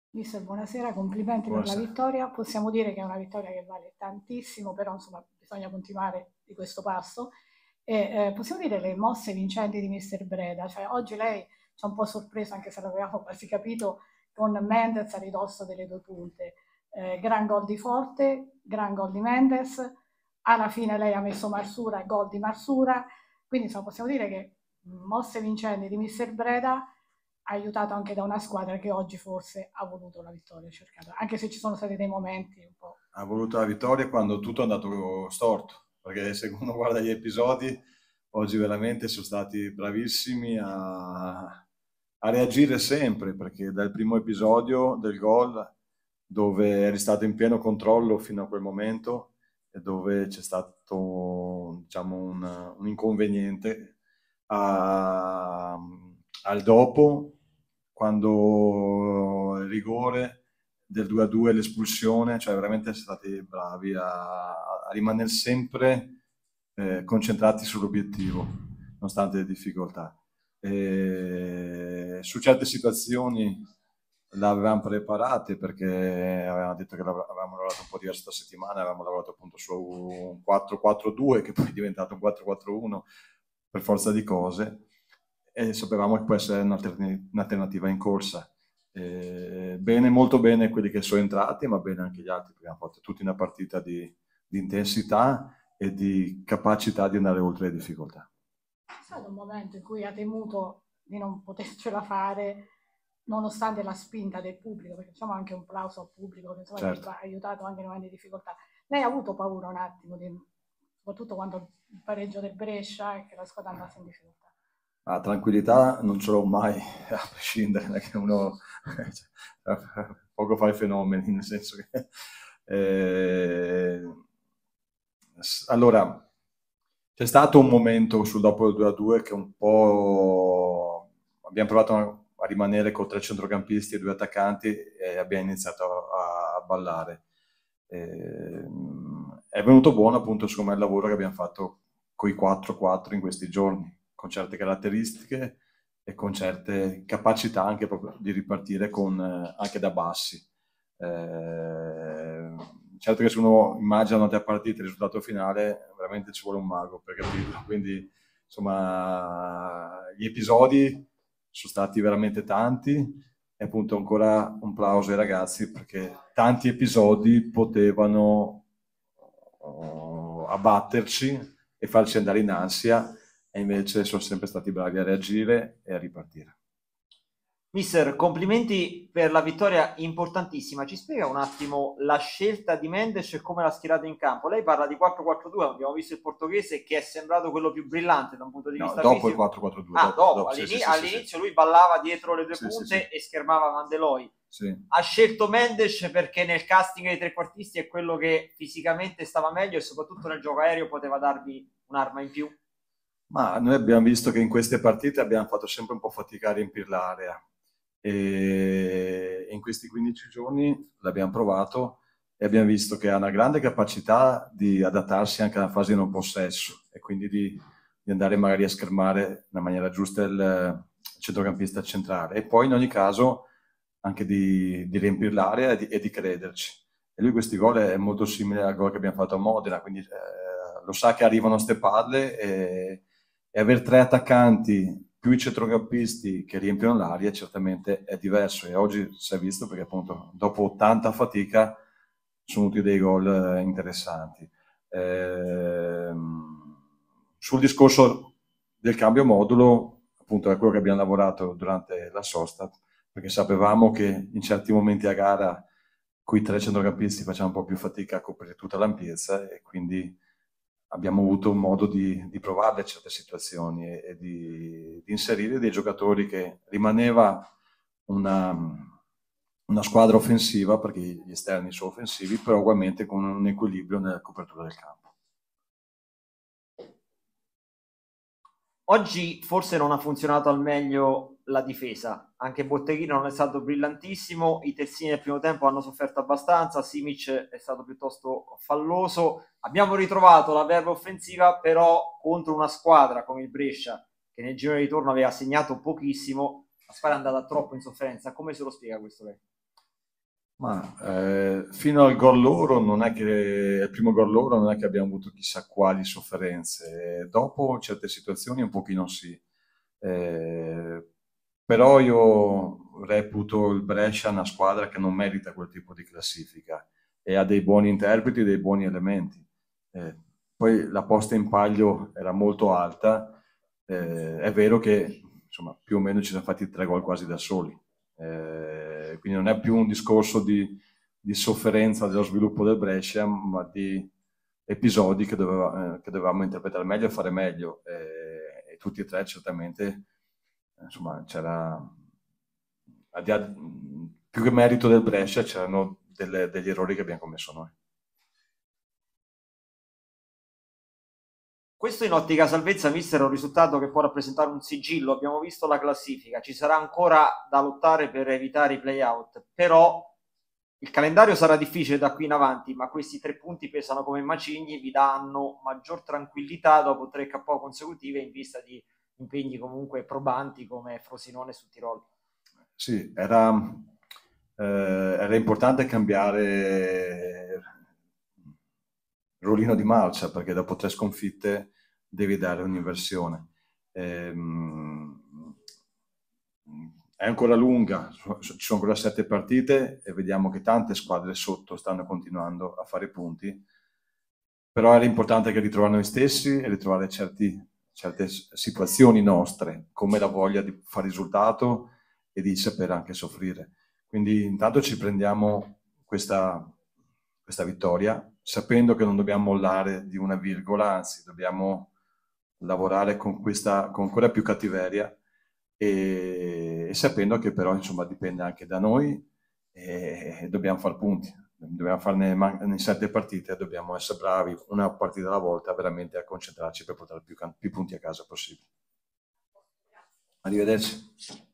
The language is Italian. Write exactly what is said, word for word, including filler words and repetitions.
Mister, buonasera, complimenti per la Buonasera. vittoria. Possiamo dire che è una vittoria che vale tantissimo, però insomma bisogna continuare di questo passo. E eh, possiamo dire le mosse vincenti di Mister Breda, cioè oggi lei ci ha un po' sorpreso, anche se l'avevamo quasi capito, con Mendes a ridosso delle due punte. Eh, gran gol di Forte, gran gol di Mendes, alla fine lei ha messo Marsura e gol di Marsura, quindi insomma possiamo dire che mosse vincenti di Mister Breda, aiutato anche da una squadra che oggi forse ha voluto la vittoria cercata, anche se ci sono stati dei momenti un po'. Ha voluto la vittoria quando tutto è andato storto, perché se uno guarda gli episodi, oggi veramente sono stati bravissimi a, a reagire sempre, perché dal primo episodio del gol, dove eri stato in pieno controllo fino a quel momento, e dove c'è stato, diciamo, un, un inconveniente, a, al dopo, quando il rigore del due a due, l'espulsione, cioè veramente siete stati bravi a, a rimanere sempre eh, concentrati sull'obiettivo, nonostante le difficoltà. E su certe situazioni l'avevamo preparate perché avevamo detto che avevamo lavorato un po' diverso questa settimana, avevamo lavorato appunto su un quattro quattro due che poi è diventato un quattro quattro uno per forza di cose, e sapevamo che può essere un'alternativa in corsa. Eh, bene, molto bene quelli che sono entrati, ma bene anche gli altri, perché hanno fatto tutti una partita di, di intensità e di capacità di andare oltre le difficoltà. C'è stato un momento in cui ha temuto di non potercela fare, nonostante la spinta del pubblico, perché diciamo anche un plauso al pubblico che insomma Certo. ha aiutato anche nei momenti di difficoltà. Lei ha avuto paura un attimo, di, soprattutto quando il pareggio del Brescia e che la squadra andasse in difficoltà. La tranquillità non ce l'ho mai, a prescindere, perché uno cioè, poco fa i fenomeni, nel senso che... Eh, allora, c'è stato un momento sul dopo il due a due che un po' abbiamo provato a, a rimanere con tre centrocampisti e due attaccanti e abbiamo iniziato a, a ballare. Eh, è venuto buono appunto secondo me il lavoro che abbiamo fatto con i quattro quattro in questi giorni, con certe caratteristiche e con certe capacità anche proprio di ripartire con, eh, anche da bassi. Eh, certo che se uno immagina una tre partite il risultato finale, veramente ci vuole un mago per capirlo. Quindi, insomma, gli episodi sono stati veramente tanti e appunto ancora un plauso ai ragazzi perché tanti episodi potevano oh, abbatterci e farci andare in ansia e invece sono sempre stati bravi a reagire e a ripartire. Mister, complimenti per la vittoria importantissima. Ci spiega un attimo la scelta di Mendes e come l'ha schierato in campo? Lei parla di quattro quattro due, abbiamo visto il portoghese che è sembrato quello più brillante da un punto di No, vista dopo il fisico. quattro quattro due. Ah, Dopo, dopo, dopo sì, sì, All'ini- sì, sì, all'inizio sì. lui ballava dietro le due Sì, sì, punte sì. e schermava Mandeloi. Sì. Ha scelto Mendes perché nel casting dei trequartisti è quello che fisicamente stava meglio e soprattutto nel gioco aereo poteva darvi un'arma in più. Ma noi abbiamo visto che in queste partite abbiamo fatto sempre un po' fatica a riempire l'area e in questi quindici giorni l'abbiamo provato e abbiamo visto che ha una grande capacità di adattarsi anche alla fase di non possesso e quindi di, di andare magari a schermare nella maniera giusta il centrocampista centrale e poi in ogni caso anche di, di riempire l'area e di, e di crederci. E lui questi gol è molto simile al gol che abbiamo fatto a Modena, quindi eh, lo sa che arrivano ste palle e, e avere tre attaccanti più i centrocampisti che riempiono l'aria certamente è diverso e oggi si è visto perché appunto dopo tanta fatica sono venuti dei gol eh, interessanti. Ehm, sul discorso del cambio modulo, appunto è quello che abbiamo lavorato durante la sosta, perché sapevamo che in certi momenti a gara con i tre centrocampisti facciamo un po' più fatica a coprire tutta l'ampiezza e quindi abbiamo avuto un modo di, di provarle certe situazioni e, e di, di, inserire dei giocatori che rimaneva una, una squadra offensiva, perché gli esterni sono offensivi, però ugualmente con un equilibrio nella copertura del campo. Oggi forse non ha funzionato al meglio la difesa, anche Botteghino non è stato brillantissimo, i terzini del primo tempo hanno sofferto abbastanza, Simic è stato piuttosto falloso, abbiamo ritrovato la verba offensiva però contro una squadra come il Brescia che nel giro di ritorno aveva segnato pochissimo, la squadra è andata troppo in sofferenza, come se lo spiega questo lei? Ma eh, fino al gol loro, non è che il primo gol loro non è che abbiamo avuto chissà quali sofferenze. Dopo certe situazioni un pochino sì. Eh, però io reputo il Brescia una squadra che non merita quel tipo di classifica e ha dei buoni interpreti, dei buoni elementi. Eh, poi la posta in palio era molto alta, eh, è vero che insomma più o meno ci siamo fatti tre gol quasi da soli. Eh, quindi non è più un discorso di, di sofferenza dello sviluppo del Brescia, ma di episodi che, doveva, eh, che dovevamo interpretare meglio e fare meglio. Eh, e tutti e tre certamente, insomma, c'era, più che merito del Brescia, c'erano delle, degli errori che abbiamo commesso noi. Questo in ottica salvezza, mister, è un risultato che può rappresentare un sigillo. Abbiamo visto la classifica, ci sarà ancora da lottare per evitare i play-out, però il calendario sarà difficile da qui in avanti, ma questi tre punti pesano come macigni, vi danno maggior tranquillità dopo tre K O consecutive in vista di impegni comunque probanti come Frosinone su Tirolo. Sì, era, eh, era importante cambiare ruolino di marcia, perché dopo tre sconfitte devi dare un'inversione. Ehm, è ancora lunga, ci sono ancora sette partite e vediamo che tante squadre sotto stanno continuando a fare punti, però era importante anche ritrovare noi stessi e ritrovare certi, certe situazioni nostre, come la voglia di fare risultato e di saper anche soffrire. Quindi intanto ci prendiamo questa, questa vittoria, sapendo che non dobbiamo mollare di una virgola, anzi dobbiamo lavorare con questa con ancora più cattiveria e, e sapendo che però insomma dipende anche da noi e, e dobbiamo fare punti, dobbiamo farne in sette partite, dobbiamo essere bravi una partita alla volta veramente a concentrarci per portare più, più punti a casa possibile. Arrivederci.